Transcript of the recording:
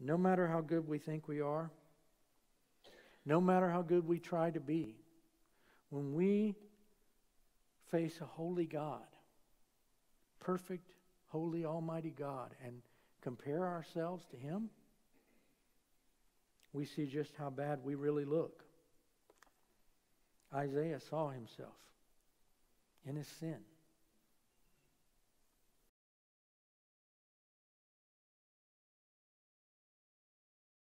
And no matter how good we think we are, no matter how good we try to be, when we face a holy God, perfect, holy, almighty God, and compare ourselves to Him, we see just how bad we really look. Isaiah saw himself in his sin.